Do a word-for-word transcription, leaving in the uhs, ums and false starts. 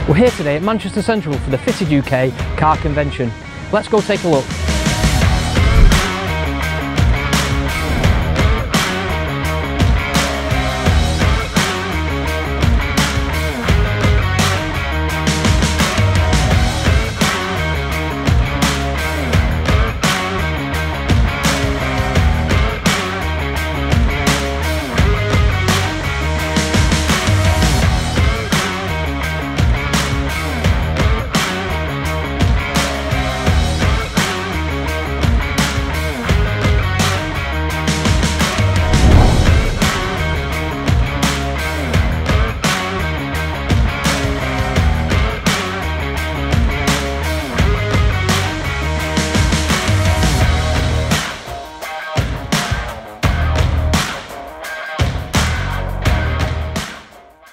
We're here today at Manchester Central for the Fitted U K Car Convention. Let's go take a look.